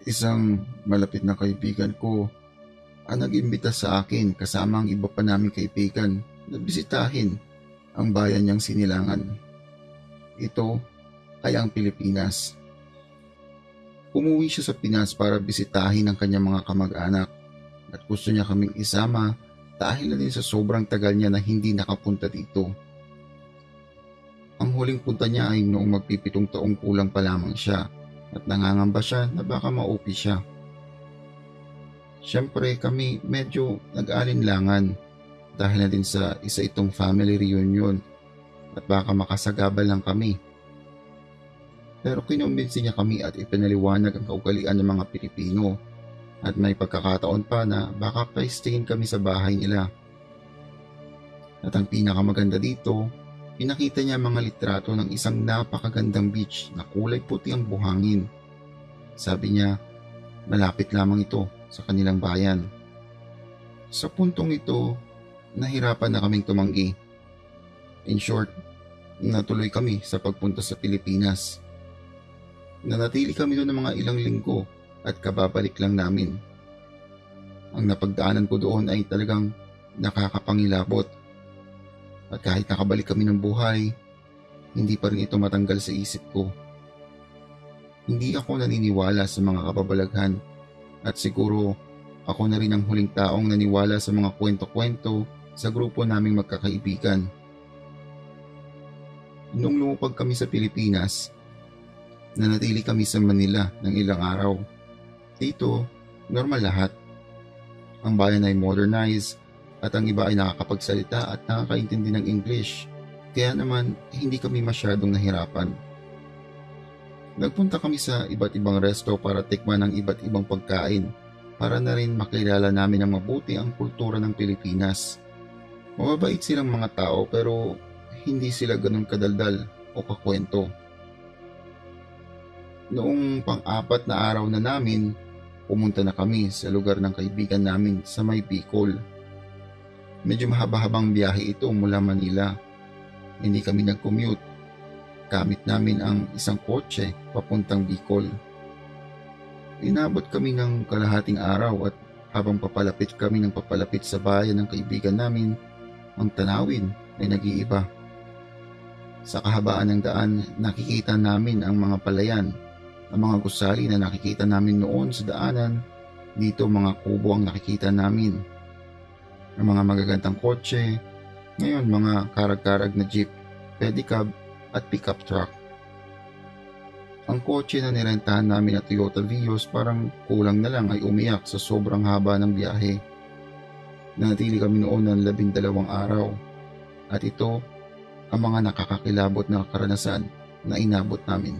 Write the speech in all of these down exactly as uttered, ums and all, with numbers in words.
Isang malapit na kaibigan ko ang nag-imbita sa akin kasama ang iba pa naming kaibigan na bisitahin ang bayan niyang Sinilangan. Ito ay ang Pilipinas. Umuwi siya sa Pinas para bisitahin ang kanyang mga kamag-anak at gusto niya kaming isama dahil na din sa sobrang tagal niya na hindi nakapunta dito. Ang huling punta niya ay noong magpipitong taong kulang pa lamang siya at nangangamba siya na baka ma-O P siya. Siyempre kami medyo nag-alinlangan dahil na din sa isa itong family reunion at baka makasagabal lang kami. Pero kinumbinsi niya kami at ipinaliwanag ang kaugalian ng mga Pilipino at may pagkakataon pa na baka pa-stayin kami sa bahay nila. At ang pinakamaganda dito, pinakita niya mga litrato ng isang napakagandang beach na kulay puti ang buhangin. Sabi niya, malapit lamang ito sa kanilang bayan. Sa puntong ito, nahirapan na kaming tumanggi. In short, natuloy kami sa pagpunta sa Pilipinas. Nanatili kami doon ng mga ilang linggo at kababalik lang namin. Ang napagdaanan ko doon ay talagang nakakapangilabot. At kahit nakabalik kami ng buhay, hindi pa rin ito matanggal sa isip ko. Hindi ako naniniwala sa mga kababalaghan at siguro ako na rin ang huling taong naniwala sa mga kwento-kwento sa grupo naming magkakaibigan. Nung lumupag kami sa Pilipinas, nanatili kami sa Manila ng ilang araw. Dito, normal lahat. Ang bayan ay modernized at ang iba ay nakakapagsalita at nakakaintindi ng English. Kaya naman, hindi kami masyadong nahirapan. Nagpunta kami sa iba't ibang resto para tikman ang iba't ibang pagkain para na rin makilala namin ng mabuti ang kultura ng Pilipinas. Mababait silang mga tao pero hindi sila ganun kadaldal o kakwento. Noong pang-apat na araw na namin, pumunta na kami sa lugar ng kaibigan namin sa may Bicol. Medyo mahaba-habang biyahe ito mula Manila. Hindi kami nag-commute. Gamit namin ang isang kotse papuntang Bicol. Inabot kami ng kalahating araw at habang papalapit kami ng papalapit sa bayan ng kaibigan namin, ang tanawin ay nag-iiba. Sa kahabaan ng daan, nakikita namin ang mga palayan. Ang mga gusali na nakikita namin noon sa daanan, dito mga kubo ang nakikita namin. Ang mga magagandang kotse, ngayon mga karag-karag na jeep, pedicab at pickup truck. Ang kotse na nirentahan namin na Toyota Vios parang kulang na lang ay umiyak sa sobrang haba ng biyahe. Nanatili kami noon ng labing dalawang araw at ito ang mga nakakakilabot na karanasan na inabot namin.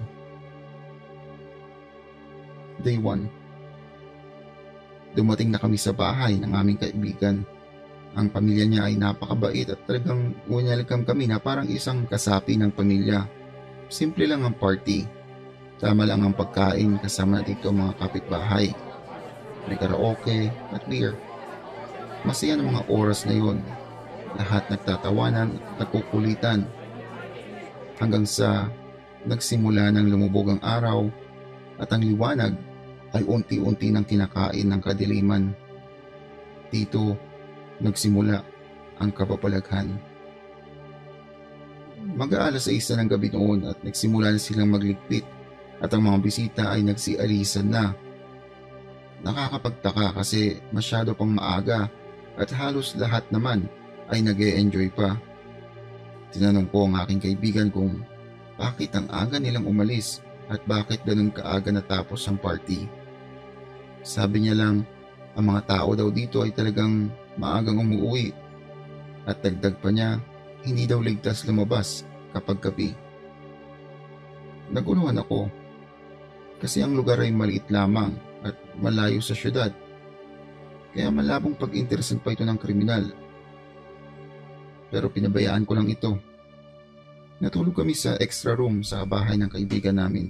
Day one. Dumating na kami sa bahay ng aming kaibigan. Ang pamilya niya ay napakabait at talagang welcome kami na parang isang kasapi ng pamilya. Simple lang ang party. Tama lang ang pagkain kasama dito ang mga kapitbahay. May karaoke at beer. Masaya ng mga oras na yun. Lahat nagtatawanan at nagkukulitan. Hanggang sa nagsimula ng lumubog ang araw at ang liwanag ay unti-unti nang kinakain ng kadiliman. Dito, nagsimula ang kababalaghan. Mag-aalas sa isa ng gabi noon at nagsimula na silang magligpit at ang mga bisita ay nagsialisan na. Nakakapagtaka kasi masyado pang maaga at halos lahat naman ay nag-e-enjoy pa. Tinanong ko ang aking kaibigan kung bakit ang aga nilang umalis at bakit ganun kaaga natapos ang party. Sabi niya lang, ang mga tao daw dito ay talagang maagang umuwi at dagdag pa niya, hindi daw ligtas lumabas kapag gabi. Naguluhan ako kasi ang lugar ay maliit lamang at malayo sa syudad. Kaya malabong pag-interesan pa ito ng kriminal. Pero pinabayaan ko lang ito. Natulog kami sa extra room sa bahay ng kaibigan namin.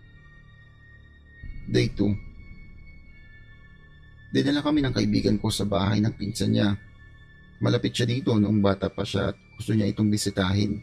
Day two. Dinala kami ng kaibigan ko sa bahay ng pinsan niya. Malapit siya dito noong bata pa siya at gusto niya itong bisitahin.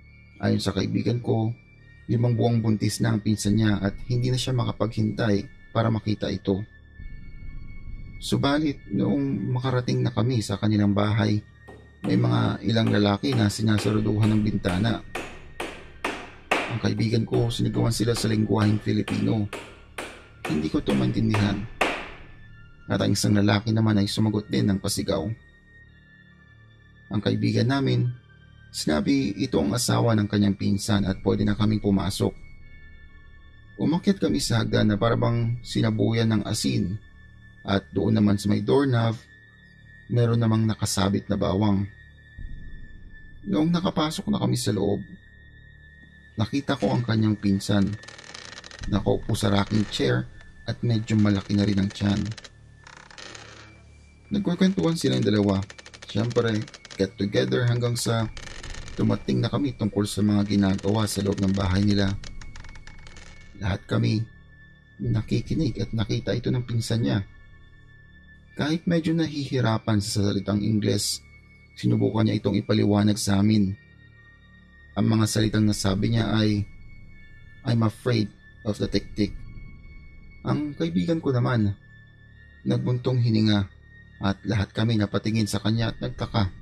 Ayon sa kaibigan ko, limang buwang buntis na ang pinsan niya at hindi na siya makapaghintay para makita ito. Subalit noong makarating na kami sa kanilang bahay, may mga ilang lalaki na sinasaruduhan ng bintana. Ang kaibigan ko, sinigawan sila sa lengguwaheng Filipino. Hindi ko ito maintindihan. At ang isang lalaki naman ay sumagot din ng pasigaw. Ang kaibigan namin, sinabi ito ang asawa ng kanyang pinsan at pwede na kaming pumasok. Umakyat kami sa hagdan na parabang sinabuyan ng asin at doon naman sa may doorknob, meron namang nakasabit na bawang. Noong nakapasok na kami sa loob, nakita ko ang kanyang pinsan. Nakaupo sa rocking chair at medyo malaki na rin ang tiyan. Nagkukwentuhan silang dalawa. Siyempre, get together hanggang sa tumating na kami tungkol sa mga ginagawa sa loob ng bahay nila. Lahat kami nakikinig at nakita ito ng pinsan niya. Kahit medyo nahihirapan sa salitang Ingles, sinubukan niya itong ipaliwanag sa amin. Ang mga salitang nasabi niya ay, "I'm afraid of the tik-tik." Ang kaibigan ko naman, nagbuntong hininga at lahat kami napatingin sa kanya at nagtaka.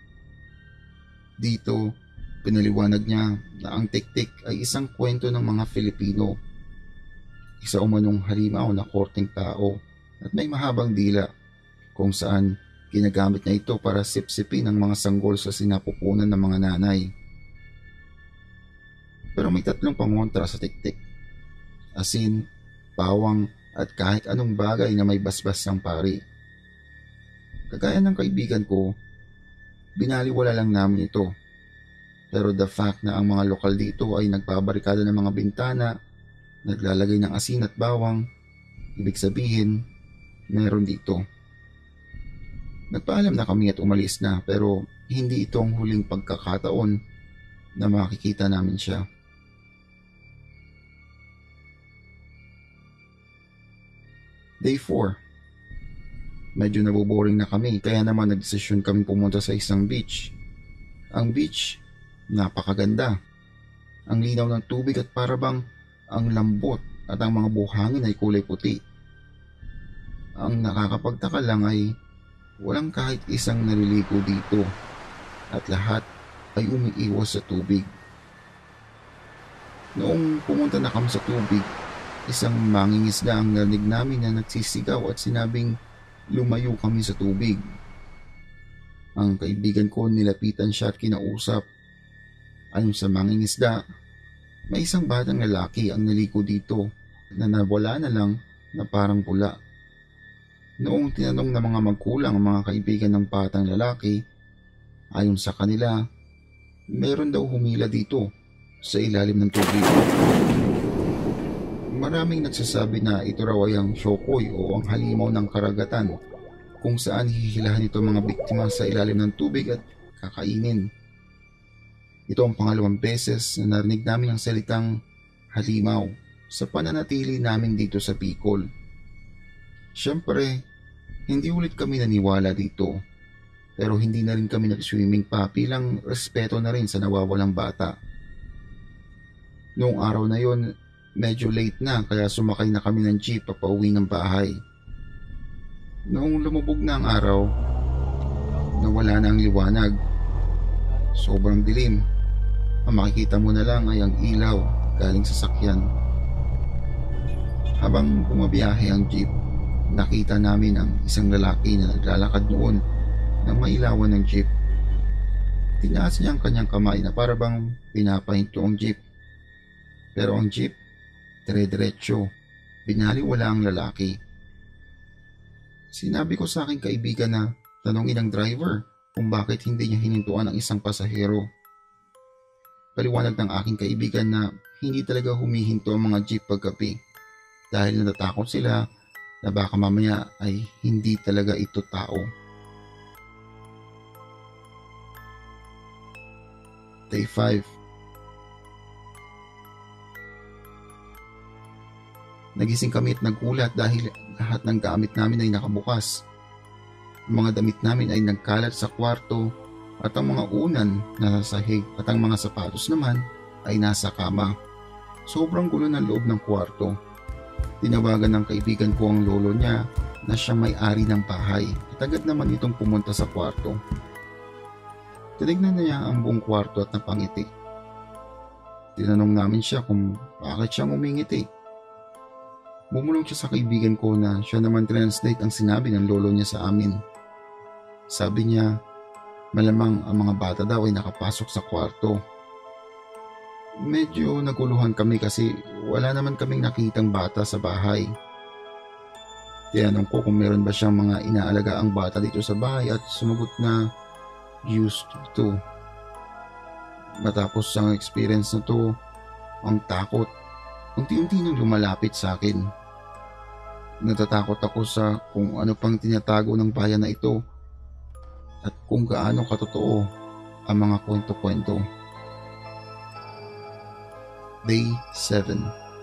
Dito, pinaliwanag niya na ang tik-tik ay isang kwento ng mga Filipino. Isa umanong halimaw na korteng tao at may mahabang dila kung saan ginagamit niya ito para sipsipin ang mga sanggol sa sinapupunan ng mga nanay. Pero may tatlong pangontra sa tik-tik. Asin, bawang at kahit anong bagay na may basbas ng pari. Kagaya ng kaibigan ko, binaliwala lang namin ito. Pero the fact na ang mga lokal dito ay nagbabarikada ng mga bintana, naglalagay ng asin at bawang, ibig sabihin, meron dito. Nagpaalam na kami at umalis na pero hindi ito ang huling pagkakataon na makikita namin siya. Day four. Medyo naboboring na kami kaya naman nagdesisyon kami pumunta sa isang beach. Ang beach, napakaganda. Ang linaw ng tubig at parabang ang lambot at ang mga buhangin ay kulay puti. Ang nakakapagtaka lang ay walang kahit isang naliligo dito at lahat ay umiiwas sa tubig. Noong pumunta na kami sa tubig, isang mangingisda ang narinig namin na nagsisigaw at sinabing lumayo kami sa tubig. Ang kaibigan ko nilapitan siya at kinausap. Ayon sa mangingisda, may isang batang lalaki ang naligo dito na nawala na lang na parang pula. Noong tinanong ng mga magkulang ang mga kaibigan ng batang lalaki, ayon sa kanila, meron daw humila dito sa ilalim ng tubig. Maraming nagsasabi na ito raw ay ang shokoy o ang halimaw ng karagatan kung saan hihilahan ito mga biktima sa ilalim ng tubig at kakainin. Ito ang pangalawang beses na narinig namin ang salitang halimaw sa pananatili namin dito sa Bicol. Siyempre, hindi ulit kami naniwala dito pero hindi na rin kami nag-swimming pa bilang respeto na rin sa nawawalang bata. Noong araw na yon, medyo late na kaya sumakay na kami ng jeep papauwi ng bahay. Noong lumubog na ang araw, nawala na ang liwanag. Sobrang dilim. Ang makikita mo na lang ay ang ilaw galing sa sakyan. Habang bumabiyahe ang jeep, nakita namin ang isang lalaki na naglalakad noon ng mailawan ng jeep. Tinaas niya ang kanyang kamay na parabang pinapahinto ang jeep. Pero ang jeep, dire-diretso, binaliwala ang lalaki. Sinabi ko sa aking kaibigan na tanongin ang driver kung bakit hindi niya hinintuan ang isang pasahero. Paliwanag ng aking kaibigan na hindi talaga humihinto ang mga jeep paggabi dahil natatakot sila na baka mamaya ay hindi talaga ito tao. Day five. Nagising kami at nagulat dahil lahat ng gamit namin ay nakabukas. Ang mga damit namin ay nagkalat sa kwarto at ang mga unan nasa sahig at ang mga sapatos naman ay nasa kama. Sobrang gulo ng loob ng kwarto. Tinawagan ng kaibigan ko ang lolo niya na siya may-ari ng bahay at agad naman itong pumunta sa kwarto. Tinignan niya ang buong kwarto at napangiti. Tinanong namin siya kung bakit siya umingiti. Bumulong siya sa kaibigan ko na siya naman translate ang sinabi ng lolo niya sa amin. Sabi niya, malamang ang mga bata daw ay nakapasok sa kwarto. Medyo naguluhan kami kasi wala naman kaming nakitang bata sa bahay. Tinanong ko kung meron ba siyang mga inaalaga ang bata dito sa bahay at sumagot na used to. Matapos ang experience na to, ang takot, unti-unti nang lumalapit sa akin. Natatakot ako sa kung ano pang tinatago ng bayan na ito at kung gaano katotoo ang mga kwento-kwento. Day seven.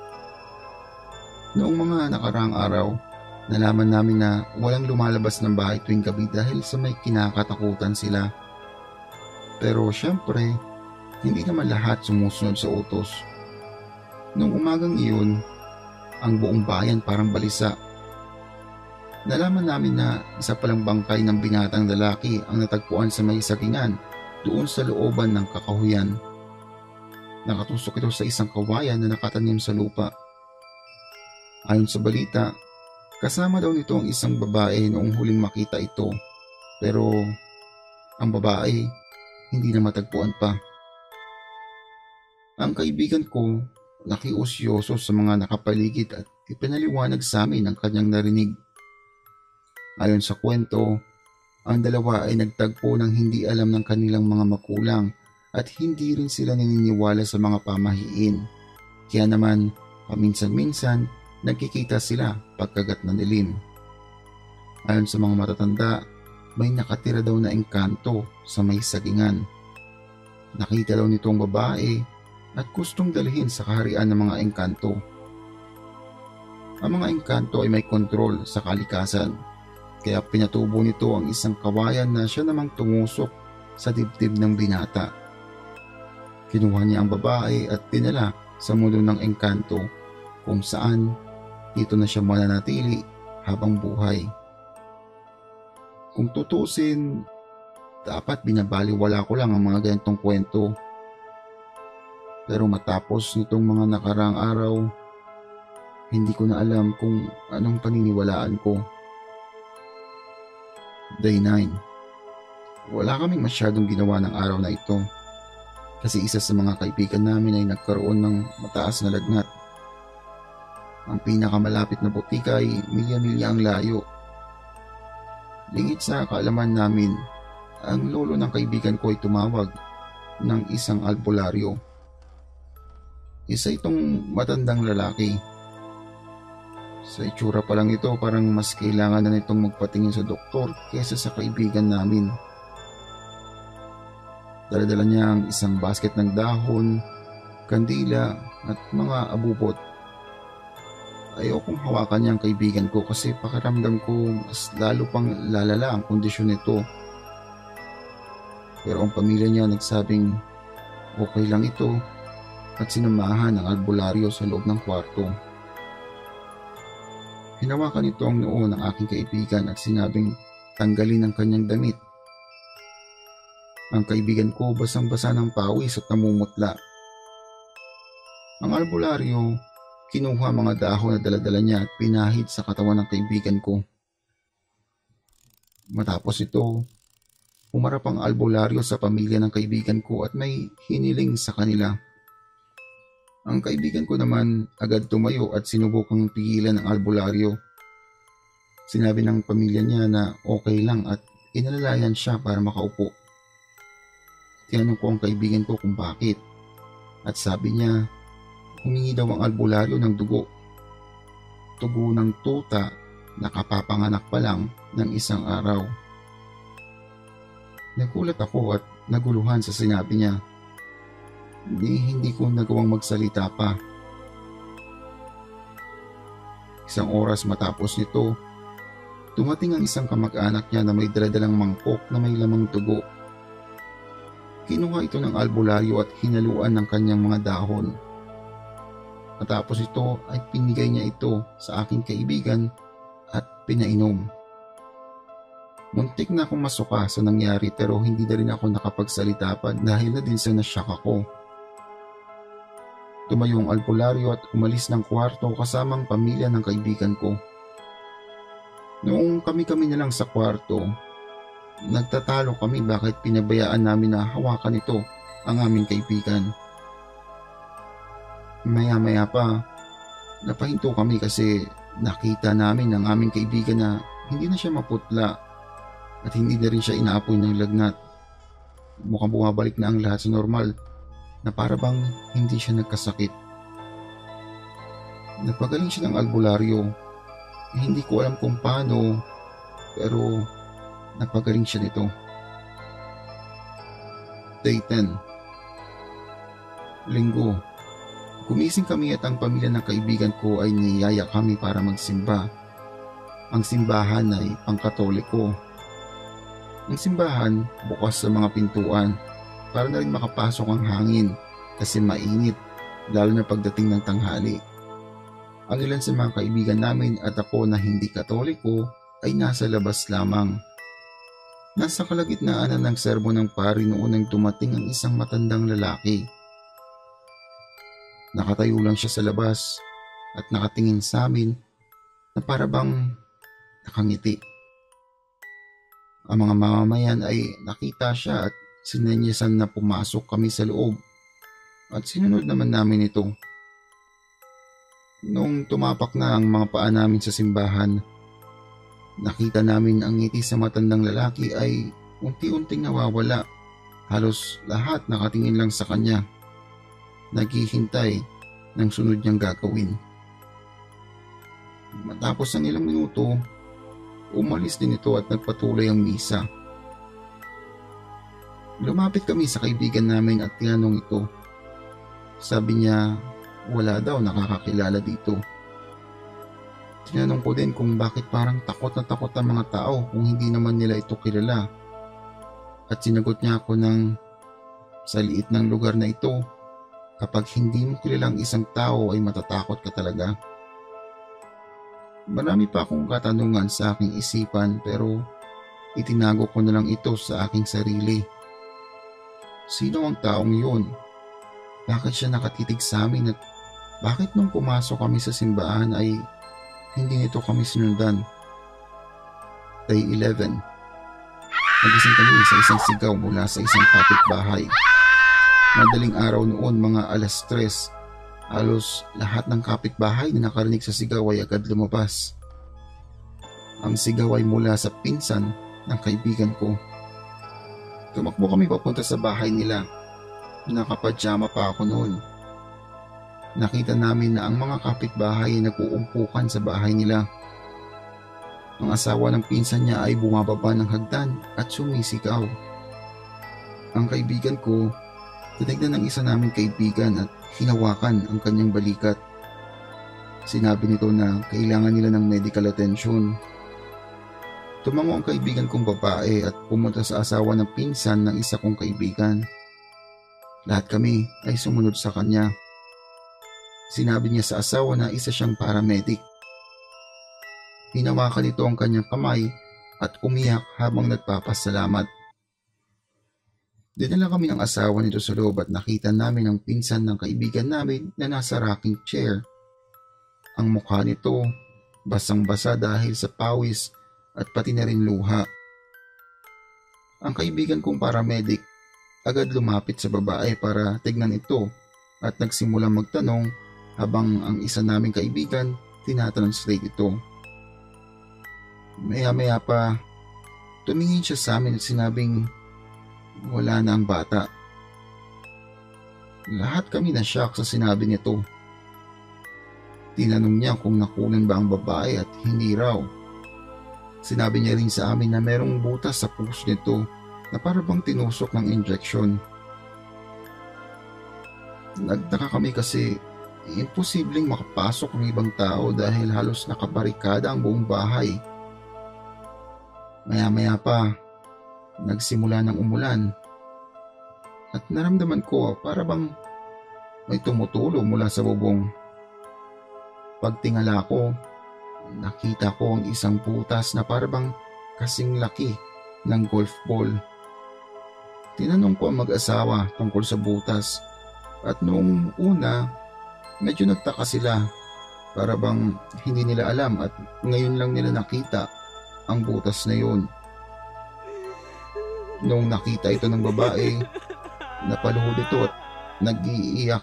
Noong mga nakaraang araw, nalaman namin na walang lumalabas ng bahay tuwing gabi dahil sa may kinakatakutan sila. Pero syempre, hindi naman lahat sumusunod sa utos. Noong umagang iyon, ang buong bayan parang balisa. Nalaman namin na isa palang bangkay ng binatang lalaki ang natagpuan sa may sagingan doon sa looban ng kakahuyan. Nakatusok ito sa isang kawayan na nakatanim sa lupa. Ayon sa balita, kasama daw nito ang isang babae noong huling makita ito, pero ang babae hindi na matagpuan pa. Ang kaibigan ko nakiusyoso sa mga nakapaligid at ipinaliwanag sa amin ang kanyang narinig. Ayon sa kwento, ang dalawa ay nagtagpo ng hindi alam ng kanilang mga magulang at hindi rin sila naniniwala sa mga pamahiin. Kaya naman, paminsan-minsan, nagkikita sila pagkagat ng dilim. Ayon sa mga matatanda, may nakatira daw na engkanto sa may sagingan. Nakita daw nitong babae at gustong dalhin sa kaharian ng mga engkanto. Ang mga engkanto ay may kontrol sa kalikasan, kaya pinatubo nito ang isang kawayan na siya namang tumusok sa dibdib ng binata. Kinuha niya ang babae at dinala sa mundo ng engkanto kung saan dito na siya mananatili habang buhay. Kung tutusin, dapat binabaliwala ko lang ang mga ganitong kwento. Pero matapos nitong mga nakaraang araw, hindi ko na alam kung anong paniniwalaan ko. Day nine. Wala kaming masyadong ginawa ng araw na ito. Kasi isa sa mga kaibigan namin ay nagkaroon ng mataas na lagnat. Ang pinakamalapit na butika ay milya-milya ang layo. Lingid sa kaalaman namin, ang lolo ng kaibigan ko ay tumawag ng isang albularyo. Isa itong matandang lalaki. Sa itsura pa lang ito, parang mas kailangan na nitong magpatingin sa doktor kaysa sa kaibigan namin. Dala-dala niya ang isang basket ng dahon, kandila at mga abubot. Ayokong hawakan niya ang kaibigan ko kasi pakiramdam ko mas lalo pang lalala ang kondisyon nito. Pero ang pamilya niya nagsabing okay lang ito at sinamahan ng albularyo sa loob ng kwarto. Hinawakan nito ang noo ng aking kaibigan at sinabing tanggalin ang kanyang damit. Ang kaibigan ko basang-basa ng pawis at namumutla. Ang albularyo, kinuha mga dahon na daladala niya at pinahid sa katawan ng kaibigan ko. Matapos ito, humarap ang albularyo sa pamilya ng kaibigan ko at may hiniling sa kanila. Ang kaibigan ko naman agad tumayo at sinubukang pigilan ng albularyo. Sinabi ng pamilya niya na okay lang at inalalayan siya para makaupo. Tinanong ko ang kaibigan ko kung bakit at sabi niya humingi daw ang albularyo ng dugo. Tugo ng tuta na kapapanganak pa lang ng isang araw. Nagulat ako at naguluhan sa sinabi niya. Hindi, hindi ko nagawang magsalita pa. Isang oras matapos nito, dumating ang isang kamag-anak niya na may daladalang mangkok na may lamang dugo. Kinuha ito ng albularyo at hinaluan ng kanyang mga dahon. Matapos ito ay pinigay niya ito sa aking kaibigan at pinainom. Muntik na akong masuka sa nangyari pero hindi na rin ako nakapagsalita pa dahil na din sa nasyak ako. Tumayo ang albularyo at umalis ng kwarto kasamang pamilya ng kaibigan ko. Noong kami-kami na lang sa kwarto, nagtatalo kami bakit pinabayaan namin na hawakan ito ang aming kaibigan. Maya-maya pa, napahinto kami kasi nakita namin ang aming kaibigan na hindi na siya maputla at hindi na rin siya inaapoy ng lagnat. Mukhang bumabalik na ang lahat sa normal na para bang hindi siya nagkasakit. Nagpagaling siya ng albularyo. Eh, hindi ko alam kung paano pero nagpagaling siya nito. Day ten. Linggo. Gumising kami at ang pamilya ng kaibigan ko ay niyaya kami para magsimba. Ang simbahan ay pangkatoliko. Ang simbahan bukas sa mga pintuan para na rin makapasok ang hangin kasi mainit lalo na pagdating ng tanghali. Ang ilan sa mga kaibigan namin at ako na hindi katoliko ay nasa labas lamang. Nasa kalagitnaan na ng sermon ng pari noon nang dumating ang isang matandang lalaki. Nakatayo lang siya sa labas at nakatingin sa amin na para bang nakangiti. Ang mga mamamayan ay nakita siya at sinenyasan na pumasok kami sa loob at sinunod naman namin ito. Noong tumapak na ang mga paa namin sa simbahan, nakita namin ang ngiti sa matandang lalaki ay unti-unting nawawala. Halos lahat nakatingin lang sa kanya, naghihintay ng sunod niyang gagawin. Matapos ang ilang minuto, umalis din ito at nagpatuloy ang misa. Lumapit kami sa kaibigan namin at tinanong ito. Sabi niya wala daw nakakakilala dito. Tinanong ko din kung bakit parang takot na takot ang mga tao kung hindi naman nila ito kilala. At sinagot niya ako ng sa liit ng lugar na ito, kapag hindi mo kilalang isang tao ay matatakot ka talaga. Marami pa akong katanungan sa aking isipan pero itinago ko na lang ito sa aking sarili. Sino ang taong yun? Bakit siya nakatitig sa amin at bakit nung pumasok kami sa simbahan ay hindi nito kami sinundan? Day eleven. Nagising kami sa isang sigaw mula sa isang kapitbahay. Madaling araw noon mga alas tres, halos lahat ng kapitbahay na nakarinig sa sigaw ay agad lumabas. Ang sigaw ay mula sa pinsan ng kaibigan ko. Tumakbo kami papunta sa bahay nila. Nakapadyama pa ako noon. Nakita namin na ang mga kapitbahay ay nag-uumpukan sa bahay nila. Ang asawa ng pinsan niya ay bumababa ng hagdan at sumisigaw. Ang kaibigan ko, tinignan ng isa naming kaibigan at hinawakan ang kanyang balikat. Sinabi nito na kailangan nila ng medical attention. Tumango ang kaibigan kong babae at pumunta sa asawa ng pinsan ng isa kong kaibigan. Lahat kami ay sumunod sa kanya. Sinabi niya sa asawa na isa siyang paramedic. Hinawakan nito ang kanyang kamay at umiyak habang nagpapasalamat. Dinala kami ng asawa nito sa loob at nakita namin ang pinsan ng kaibigan namin na nasa rocking chair. Ang mukha nito basang-basa dahil sa pawis at pati na rin luha. Ang kaibigan kong paramedic agad lumapit sa babae para tignan ito at nagsimulang magtanong habang ang isa naming kaibigan tinatranslate ito. Maya-maya pa, tumingin siya sa amin at sinabing wala na ang bata. Lahat kami na shock sa sinabi nito. Tinanong niya kung nakunan ba ang babae at hindi raw. Sinabi niya rin sa amin na merong butas sa puso nito na para bang tinusok ng injection. Nagtaka kami kasi imposibleng makapasok ang ibang tao dahil halos nakabarikada ang buong bahay. Maya-maya pa, nagsimula ng umulan at naramdaman ko para bang may tumutulo mula sa bubong. Pagtingala ko, nakita ko ang isang butas na parabang kasing laki ng golf ball. Tinanong ko ang mag-asawa tungkol sa butas at noong una medyo nagtaka sila, parabang hindi nila alam at ngayon lang nila nakita ang butas na yun. Noong nakita ito ng babae, napaluhod ito at nag-iiyak.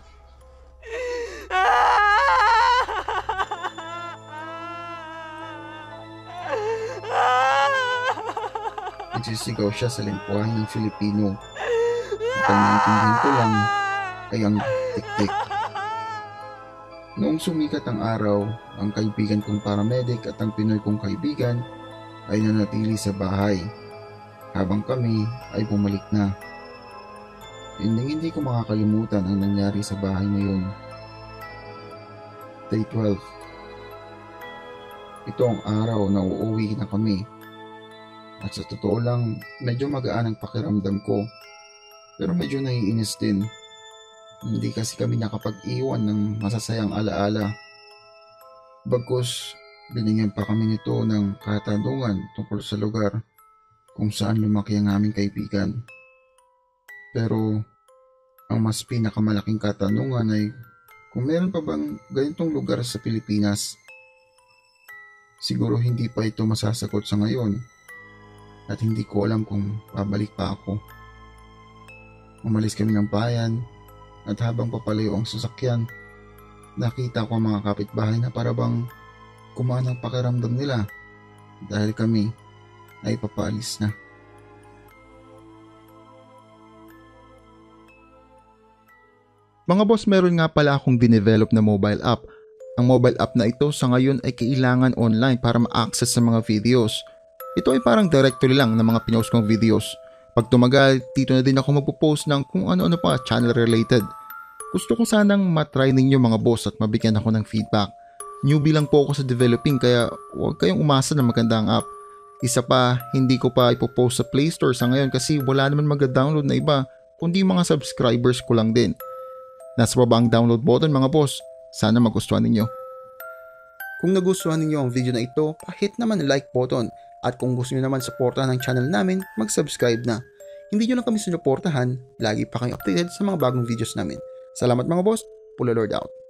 Nagsisigaw siya sa lengguwahe ng Filipino. At ang naintindihan ko lang ay ang tik-tik. Noong sumikat ang araw, ang kaibigan kong paramedic at ang Pinoy kong kaibigan ay nanatili sa bahay, habang kami ay bumalik na. Hindi hindi ko makakalimutan ang nangyari sa bahay na yun. Day twelve. Ito ang araw na uuwi na kami. At sa totoo lang, medyo magaan ang pakiramdam ko. Pero medyo naiinis din. Hindi kasi kami nakapag-iwan ng masasayang alaala. Bagkus, binigyan pa kami nito ng katanungan tungkol sa lugar kung saan lumaki ang aming kaibigan. Pero ang mas pinakamalaking katanungan ay kung meron pa bang ganitong lugar sa Pilipinas. Siguro hindi pa ito masasagot sa ngayon at hindi ko alam kung babalik pa ako. Umalis kami ng bayan at habang papalayo ang sasakyan, nakita ko ang mga kapitbahay na parabang kumaan ang pakiramdam nila dahil kami ay papaalis na. Mga boss, meron nga pala akong dinevelop na mobile app. Ang mobile app na ito sa ngayon ay kailangan online para ma-access sa mga videos. Ito ay parang directory lang ng mga pinost kong videos. Pag tumagal, dito na din ako magpo-post ng kung ano-ano pa channel related. Gusto ko sanang matry ninyo mga boss at mabigyan ako ng feedback. Newbie lang po ako sa developing kaya huwag kayong umasa na maganda ang app. Isa pa, hindi ko pa ipopost sa Play Store sa ngayon kasi wala naman mag-download na iba kundi mga subscribers ko lang din. Nasa baba ang download button mga boss. Sana magustuhan ninyo. Kung nagustuhan ninyo ang video na ito, pa-hit naman ang like button. At kung gusto niyo naman suportahan ang channel namin, mag-subscribe na. Hindi nyo lang kami sinuportahan, lagi pa kayo updated sa mga bagong videos namin. Salamat mga boss, Pula Lord out.